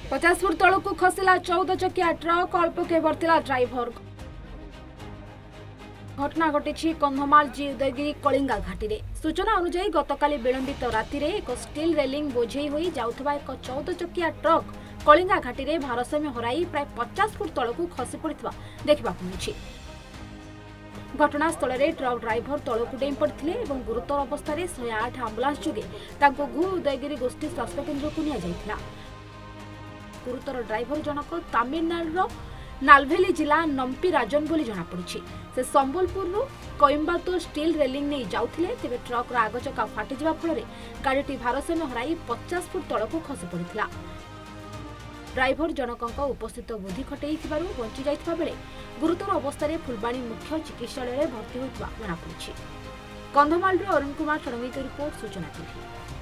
50 foot तलू खसला 14 चकिया ट्रक अल्पके बर्तिला ड्राइवर। घटना घटी कंधमाल जी उदयगिरी कलिंगा घाटी में। सूचना अनुसार गतकाली विलंबित राति एक स्टील रेलिंग बोझे हो जाउथबा एक 14 चकिया ट्रक कलिंगा घाटी में भारसाम्य हराई प्राय 50 फुट तलू खसी पड़ा देखा मिली। घटनास्थल में ट्रक ड्राइवर तलू डेई पड़ते और गुरुतर अवस्था 108 आंबुलांस जोगे गु उदयगिरी गोष्ठी स्वास्थ्य केन्द्र को निया। गुरुतर ड्राइवर जनक तमिलनाडुर नालवेली जिला नंपी राजन बोली जनापड़ी। से संबलपुर कोयम्बातूर स्टील रेलिंग नहीं जाउथिले तेबे ट्रक आग चका फाटी जिबा फल गाड़ी भारसाम्य हराई 50 फुट तलू खसी पड़ा। ड्राइवर जनक उपस्थित बुद्धि खटई बंची जाइथिबा बेले गुरुतर अवस्था फुलबाणी मुख्य चिकित्सालय भर्ती होता जनापड़ी। कंधमाल अरुण कुमार षडंगी रिपोर्ट सूचना टीवी।